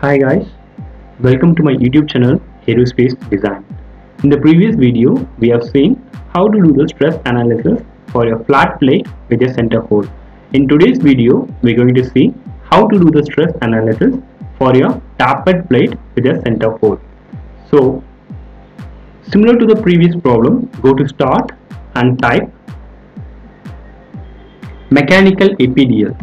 Hi guys, welcome to my YouTube channel Aerospace Design. In the previous video, we have seen how to do the stress analysis for a flat plate with a center hole. In today's video, we're going to see how to do the stress analysis for a tapered plate with a center hole. So, similar to the previous problem, go to Start and type Mechanical APDL.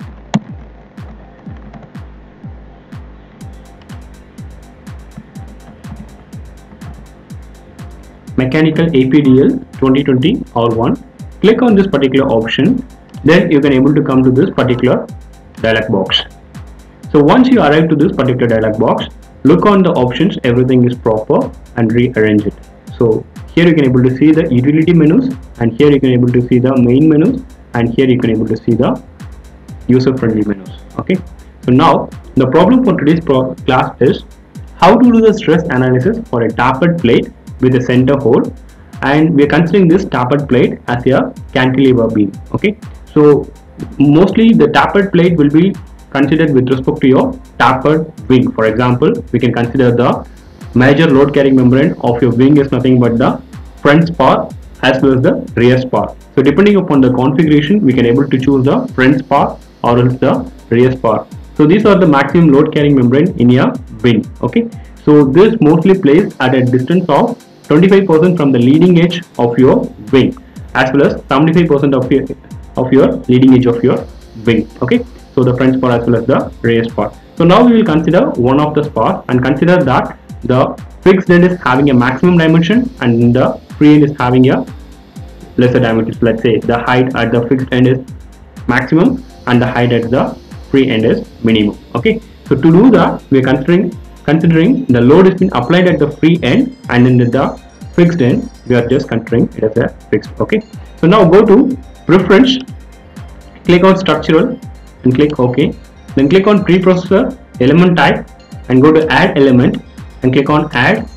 Mechanical APDL 2020 or 1. Click on this particular option, then you can able to come to this particular dialog box. So once you arrive to this particular dialog box, look on the options, everything is proper, and rearrange it. So here you can able to see the utility menus, and here you can able to see the main menus, and here you can able to see the user friendly menus. Okay, so now the problem for today's class is how to do the stress analysis for a tapered plate with a center hole, and we are considering this tapered plate as a cantilever beam. Okay, so mostly the tapered plate will be considered with respect to your tapered wing. For example, we can consider the major load carrying membrane of your wing is nothing but the front spar as well as the rear spar. So depending upon the configuration, we can able to choose the front spar or else the rear spar. So these are the maximum load carrying membrane in your wing. Okay, so this mostly placed at a distance of 25% from the leading edge of your wing, as well as 75% of your leading edge of your wing. Okay, so the front spar as well as the rear spar. So now we will consider one of the spars and consider that the fixed end is having a maximum dimension and the free end is having a lesser dimension. So let's say the height at the fixed end is maximum and the height at the free end is minimum. Okay, so to do that, we are considering the load has been applied at the free end, and in the fixed end we are just considering it as a fixed. Okay, so now go to Preference, click on Structural and click OK, then click on Preprocessor, Element Type, and go to Add Element and click on Add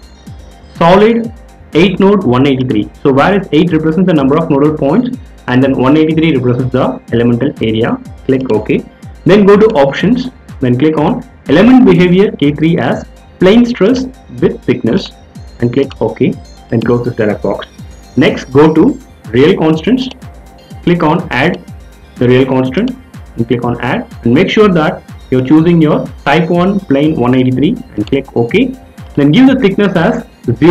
Solid 8 node 183. So whereas 8 represents the number of nodal points and then 183 represents the elemental area. Click OK, then go to Options, then click on Element Behavior K3 as Plane Stress with Thickness and click OK, then close this dialog box. Next, go to Real Constants, click on Add the Real Constant and click on Add, and make sure that you're choosing your Type 1 Plane 183 and click OK. Then give the thickness as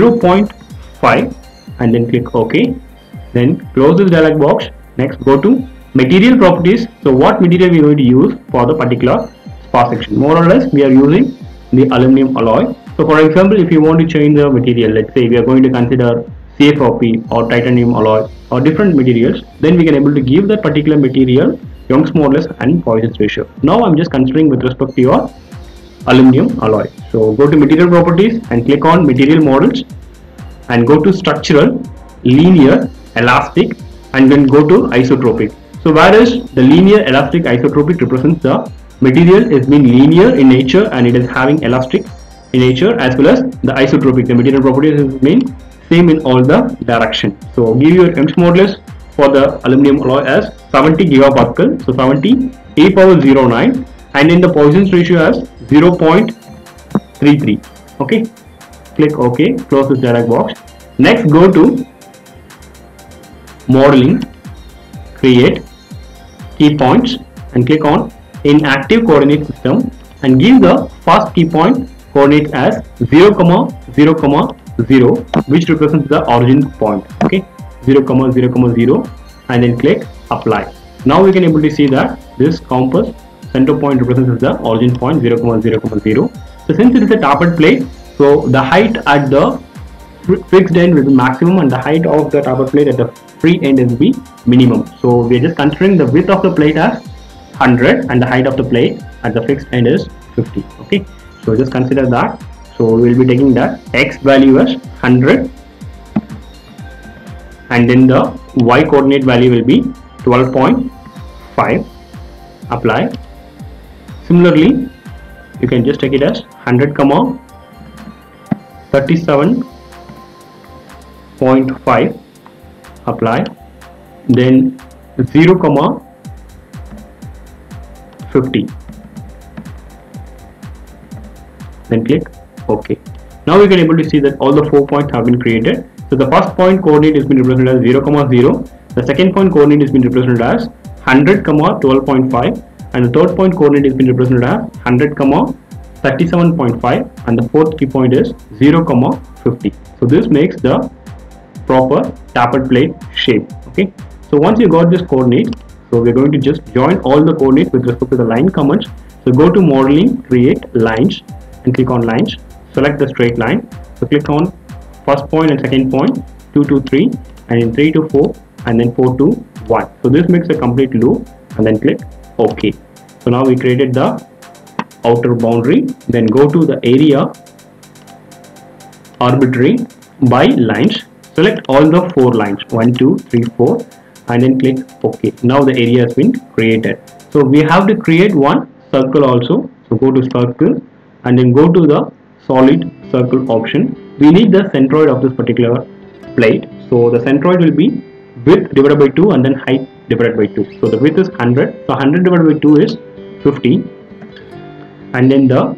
0.5 and then click OK. Then close this dialog box. Next, go to Material Properties. So what material we are going to use for the particular spar section? More or less we are using the aluminum alloy. So for example, if you want to change the material, let's say we are going to consider CFRP or titanium alloy or different materials, then we can able to give that particular material Young's modulus and Poisson's ratio. Now I'm just considering with respect to your aluminum alloy. So go to Material Properties and click on Material Models and go to Structural, Linear, Elastic, and then go to Isotropic. So whereas the linear, elastic, isotropic represents the material is being linear in nature and it is having elastic in nature, as well as the isotropic, the material properties is being same in all the direction. So give your Young's modulus for the aluminum alloy as 70 gigapascal, so 70 a power 09, and in the Poisson's ratio as 0.33. Okay, click OK, close this dialog box. Next, go to Modeling, Create, Key Points, and click on Inactive Coordinate System and give the first key point coordinate as 0, 0, 0, which represents the origin point. Okay, 0, 0, 0, and then click Apply. Now we can able to see that this compass center point represents the origin point 0, 0, 0. So since it is a tapered plate, so the height at the fixed end will be maximum and the height of the tapered plate at the free end is be minimum. So we are just considering the width of the plate as 100 and the height of the plate at the fixed end is 50. Okay, so just consider that. So we will be taking that X value as 100 and then the Y coordinate value will be 12.5. Apply. Similarly, you can just take it as 100, 37.5. Apply. Then 0, 50. then click OK. Now we can able to see that all the 4 points have been created. So the first point coordinate has been represented as 0, 0. The second point coordinate has been represented as 100, 12.5, and the third point coordinate has been represented as 100, 37.5, and the fourth key point is 0, 50. So this makes the proper tapered plate shape. Okay. So once you got this coordinate, so we're going to just join all the coordinates with respect to the line commands. So go to modeling, create lines, and click on lines. Select the straight line. So click on first point and second point, 2 to 3, and then 3 to 4, and then 4 to 1. So this makes a complete loop, and then click OK. So now we created the outer boundary. Then go to the area, arbitrary by lines. Select all the 4 lines, 1, 2, 3, 4, and then click OK. Now the area has been created. So we have to create one circle also. So go to circle and then go to the solid circle option. We need the centroid of this particular plate. So the centroid will be width divided by 2 and then height divided by 2. So the width is 100. So 100 divided by 2 is 50. And then the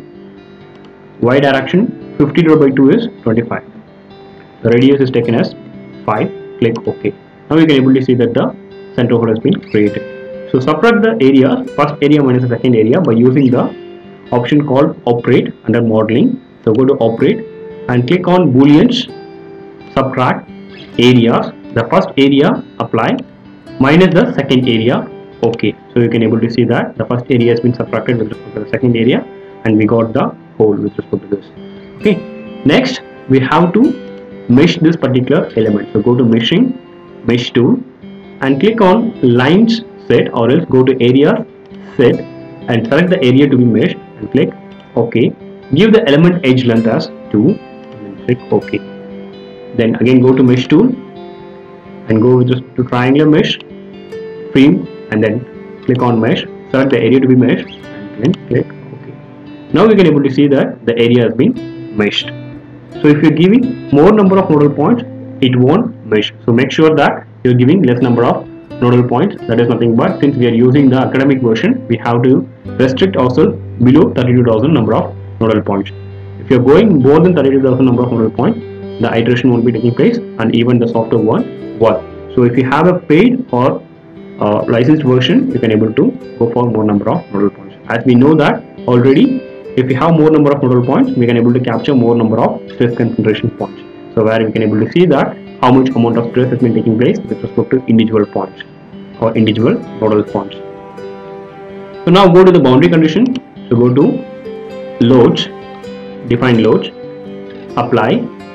y direction 50 divided by 2 is 25. The radius is taken as 5. Click OK. Now you can able to see that the centroid has been created. So subtract the areas, first area minus the second area, by using the option called operate under modeling. So go to operate and click on booleans, subtract areas. The first area apply minus the second area. OK. So you can able to see that the first area has been subtracted with respect to the second area, and we got the whole with respect to this. Okay. Next we have to mesh this particular element. So go to meshing, mesh tool, and click on lines set, or else go to area set and select the area to be meshed and click OK. Give the element edge length as 2 and then click OK. Then again go to mesh tool and go just to triangular mesh, frame, and then click on mesh, select the area to be meshed and then click OK. Now we can able to see that the area has been meshed. So if you're giving more number of nodal points, it won't mesh. So make sure that you're giving less number of nodal points. That is nothing but, since we are using the academic version, we have to restrict ourselves below 32,000 number of nodal points. If you're going more than 32,000 number of nodal points, the iteration won't be taking place, and even the software one won't. So if you have a paid or licensed version, you can able to go for more number of nodal points. As we know that already, if we have more number of nodal points, we can able to capture more number of stress concentration points. So where we can able to see that how much amount of stress has been taking place with respect to individual points or individual nodal points. So now go to the boundary condition. So go to loads, define loads, apply,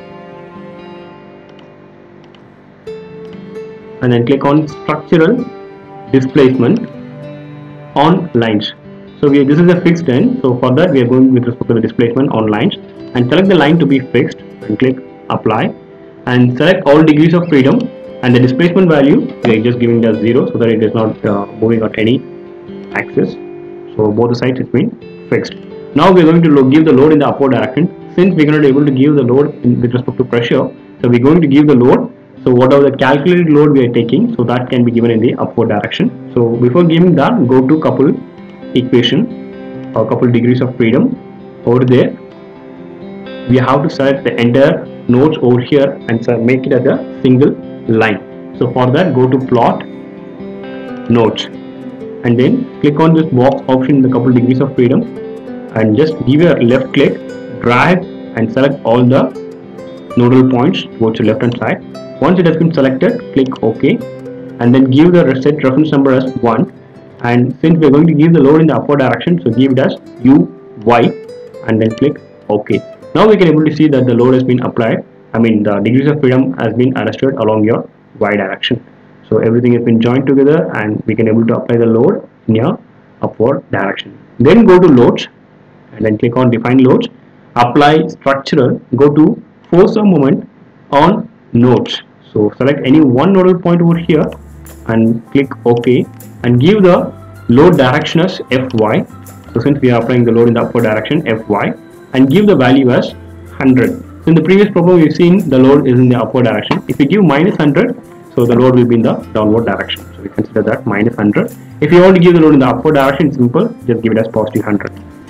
and then click on structural displacement on lines. So this is a fixed end. So for that we are going with respect to the displacement on lines, and select the line to be fixed and click apply, and select all degrees of freedom, and the displacement value we are just giving it as 0 so that it is not moving on any axis. So both the sides it's been fixed. Now we are going to give the load in the upward direction. Since we are not able to give the load with respect to pressure, so we are going to give the load. So whatever the calculated load we are taking, so that can be given in the upward direction. So before giving that, go to couple equation or couple degrees of freedom. Over there we have to select the entire nodes over here and make it as a single line. So for that, go to plot nodes and then click on this box option in the couple degrees of freedom, and just give a left click, drag and select all the nodal points towards the left hand side. Once it has been selected, click OK, and then give the set reference number as 1. And since we are going to give the load in the upward direction, so give it as UY and then click OK. Now we can able to see that the load has been applied. I mean the degrees of freedom has been adjusted along your Y direction. So everything has been joined together, and we can able to apply the load in your upward direction. Then go to loads and then click on define loads, apply structural, go to force of moment on nodes. So select any one nodal point over here and click OK, and give the load direction as Fy. So since we are applying the load in the upward direction, Fy, and give the value as 100. So in the previous problem we've seen the load is in the upward direction. If you give minus 100, so the load will be in the downward direction. So we consider that minus 100. If you want to give the load in the upward direction, it's simple, just give it as positive 100.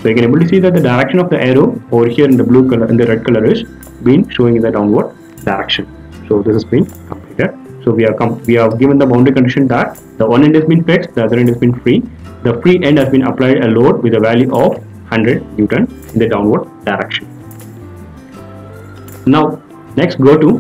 So you can able to see that the direction of the arrow over here in the blue color and the red color is been showing in the downward direction. So this has been completed. So we have given the boundary condition that the one end has been fixed, the other end has been free. The free end has been applied a load with a value of 100 Newton in the downward direction. Now next go to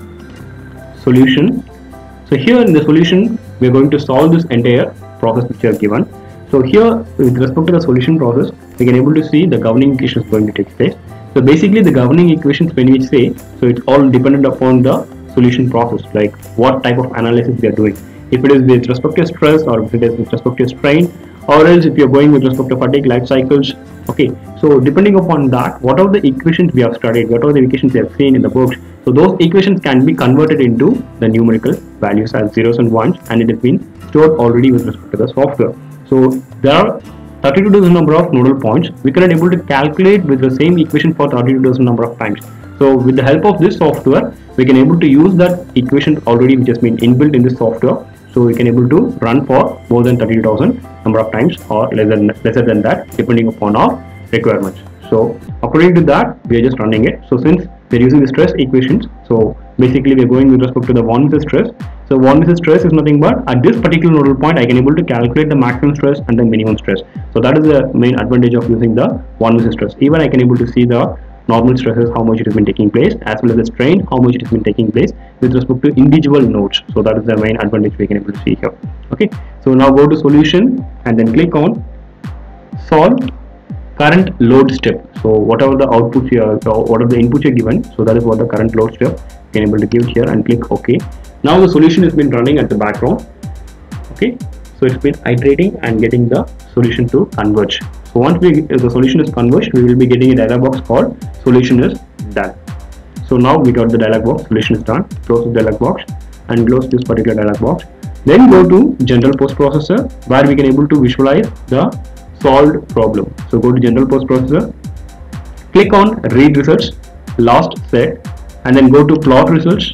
solution. So here in the solution we are going to solve this entire process which you have given. So here with respect to the solution process, we can able to see the governing equations going to take place. So basically the governing equations, when we say, so it's all dependent upon the solution process, like what type of analysis we are doing. If it is with respect to stress, or if it is with respect to strain, or else if you're going with respect to fatigue life cycles. Okay, so depending upon that, what are the equations we have studied, what are the equations we have seen in the books, so those equations can be converted into the numerical values as zeros and ones, and it has been stored already with respect to the software. So there are 32 dozen number of nodal points. We cannot able to calculate with the same equation for 32 dozen number of times. So with the help of this software, we can able to use that equation already which has been inbuilt in this software. So we can able to run for more than 32,000 number of times or lesser than that, depending upon our requirements. So according to that, we are just running it. So since we are using the stress equations, so basically we are going with respect to the one with stress. So one with stress is nothing but at this particular nodal point, I can able to calculate the maximum stress and the minimum stress. So that is the main advantage of using the one with stress. Even I can able to see the normal stresses, how much it has been taking place, as well as the strain, how much it has been taking place with respect to individual nodes. So that is the main advantage we can able to see here. Okay, so now go to solution and then click on solve current load step. So whatever the outputs here, whatever the inputs are given, so that is what the current load step you can able to give here, and click OK. Now the solution has been running at the background. Okay, so it's been iterating and getting the solution to converge. So once the solution is converged, we will be getting a dialog box called solution is done. So now we got the dialog box, solution is done. Close the dialog box and close this particular dialog box. Then go to general post processor, where we can able to visualize the solved problem. So go to general post processor, click on read results, last set, and then go to plot results.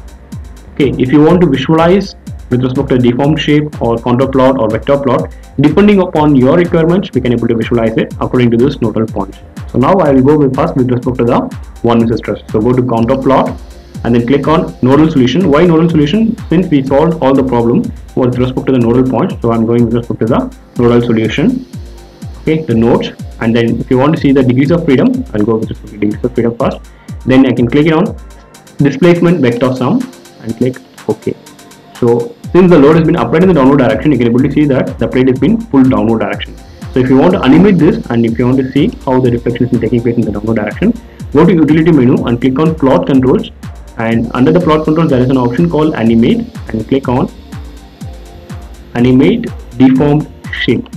Okay, if you want to visualize with respect to deformed shape or contour plot or vector plot, depending upon your requirements, we can able to visualize it according to this nodal points. So now I will go with first with respect to the one with stress. So go to contour plot and then click on nodal solution. Why nodal solution? Since we solved all the problem with respect to the nodal points, so I'm going with respect to the nodal solution. Okay, the nodes, and then if you want to see the degrees of freedom, I'll go with respect to degrees of freedom first. Then I can click it on displacement vector sum and click OK. So since the load has been applied in the downward direction, you can able to see that the plate has been pulled downward direction. So if you want to animate this, and if you want to see how the reflection is taking place in the downward direction, go to utility menu and click on plot controls, and under the plot controls there is an option called animate, and click on animate deformed shape.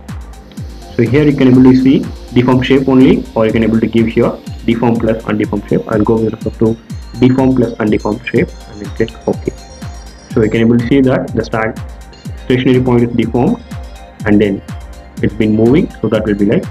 So here you can able to see deformed shape only, or you can able to give here deform plus undeformed shape. I'll go with respect to deform plus undeformed shape and then click OK. So you can able to see that the stationary point is deformed and then it's been moving, so that will be like,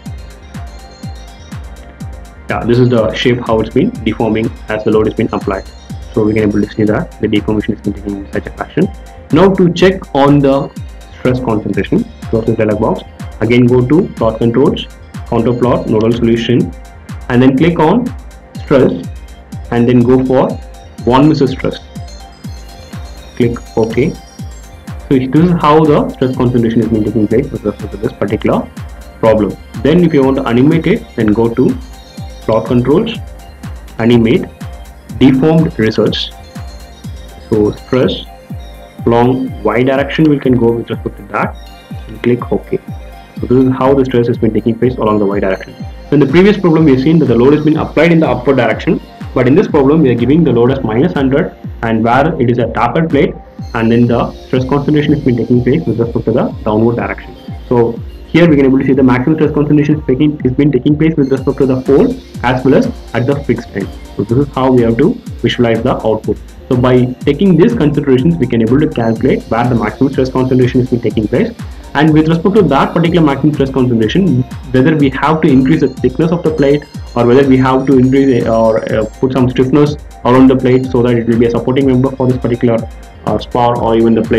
yeah, this is the shape how it's been deforming as the load has been applied. So we can able to see that the deformation is taking in such a fashion. Now to check on the stress concentration, close the dialog box, again go to plot controls, contour plot, nodal solution, and then click on stress and then go for von Mises stress. Click OK. So this is how the stress concentration is being taking place with respect to this particular problem. Then if you want to animate it, then go to plot controls, animate deformed results. So stress along y direction, we can go with respect to that and click OK. So this is how the stress has been taking place along the y direction. So in the previous problem we have seen that the load has been applied in the upward direction, but in this problem we are giving the load as -100, and where it is a tapered plate, and then the stress concentration has been taking place with respect to the downward direction. So here we can able to see the maximum stress concentration is been taking place with respect to the pole as well as at the fixed end. So this is how we have to visualize the output. So by taking these considerations, we can able to calculate where the maximum stress concentration is been taking place, and with respect to that particular maximum stress concentration, whether we have to increase the thickness of the plate or whether we have to increase or put some stiffness around the plate so that it will be a supporting member for this particular spar or even the plate.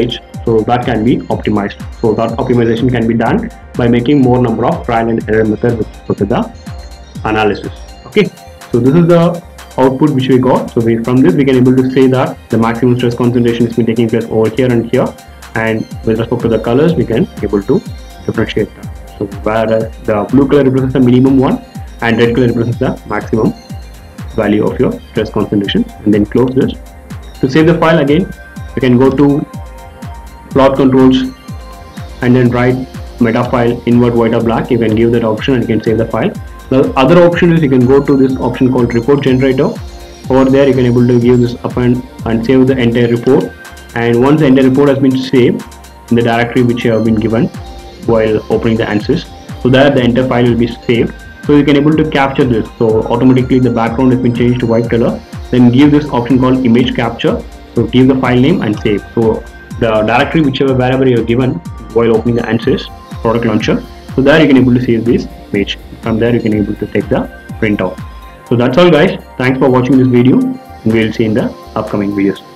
so that can be optimized. So that optimization can be done by making more number of trial and error method with the analysis. Okay, so this is the output which we got. So from this we can able to say that the maximum stress concentration is been taking place over here and here, and with respect to the colors we can able to differentiate that. So whereas the blue color represents the minimum one and red color represents the maximum value of your stress concentration. And then close this. To save the file, again you can go to plot controls and then write meta file invert white or black. You can give that option and you can save the file. The other option is you can go to this option called report generator. Over there you can able to give this up and save the entire report, and once the entire report has been saved in the directory which you have been given while opening the ANSYS, so that the entire file will be saved. So you can able to capture this, so automatically the background has been changed to white color. Then give this option called image capture, so give the file name and save. So the directory wherever you are given while opening the ANSYS product launcher, so there you can able to save this image. From there you can able to take the printout. So that's all guys, thanks for watching this video, and we'll see in the upcoming videos.